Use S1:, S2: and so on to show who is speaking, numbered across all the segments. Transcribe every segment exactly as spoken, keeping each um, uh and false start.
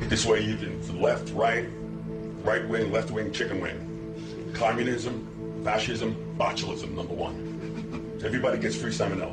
S1: This way you can, left, right, right wing, left wing, chicken wing. Communism, fascism, botulism, number one. Everybody gets free salmonella.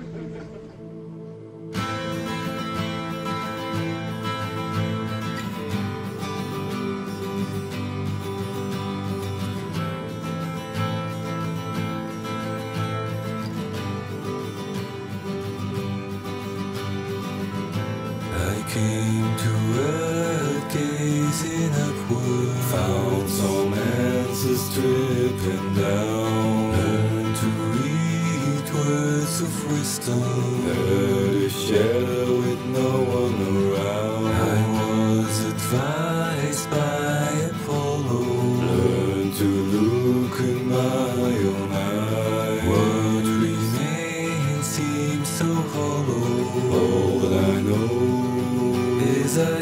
S2: I came to earth gazing upward, found some answers dripping down, learned to read words of wisdom, heard a shadow with no one around. I was advised by Apollo, learned to look in my own eye. What remains seems so hollow. All that I know is I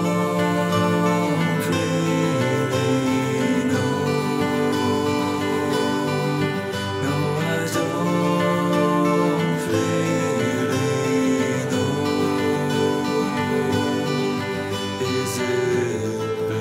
S2: don't really know. No, I don't really know. Is it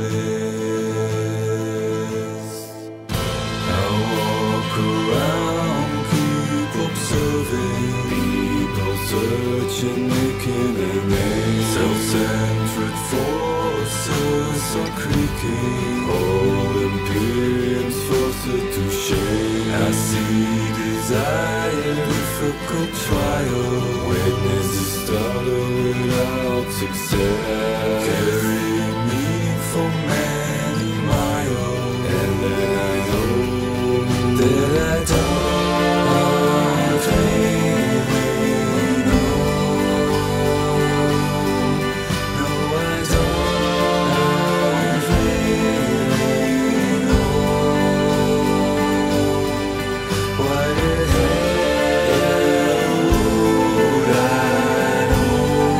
S2: bliss? I walk around, keep observing people searching, making a name. Self-centered forces are creaking, all imperiums forced to shame. I see desire, difficult trial, witness the stutter without success, carrying me for many miles, and then I know that I don't really know. No, I don't really know. Why the hell would I know?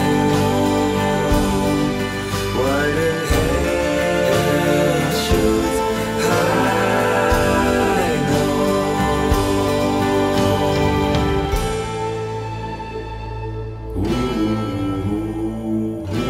S2: Why the hell should I know? Ooh, ooh,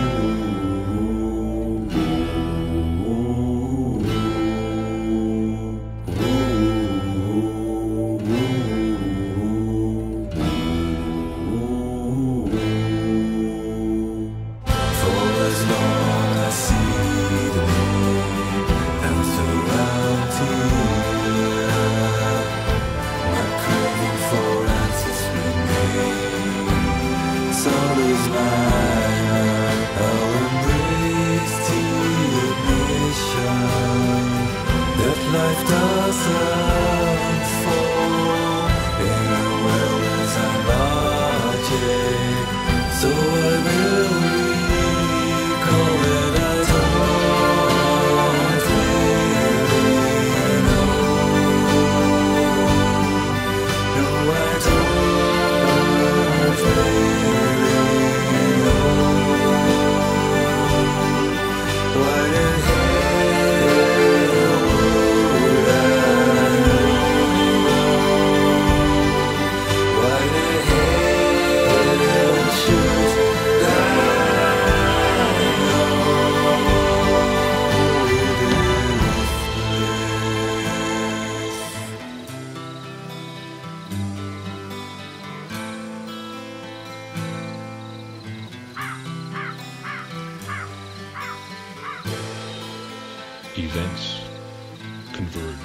S2: for as long as I see the moon and surround here, my craving for answers remain. So does mine. I'll embrace the admission that life doesn't fall in a well-designed logic. So I will recall that I don't really know. No, I don't really know. Why the hell would I know? Why the hell should I know? It is
S3: Events converge.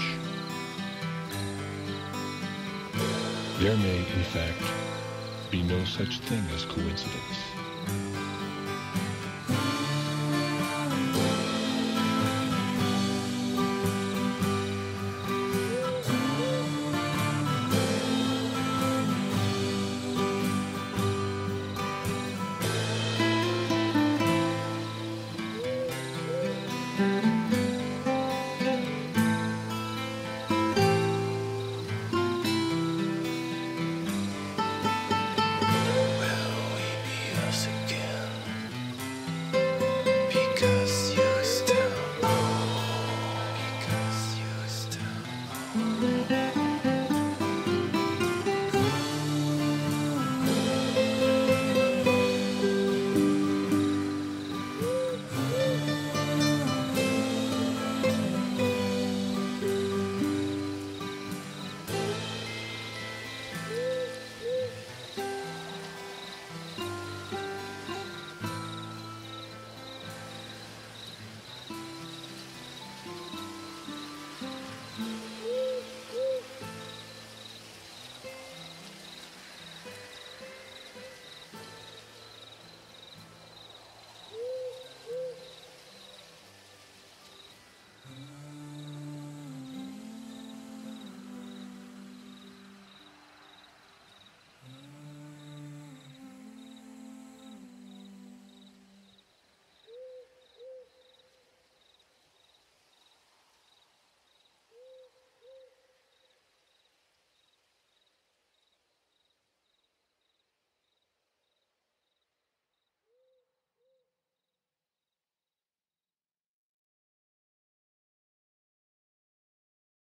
S3: There may, in fact, be no such thing as coincidence.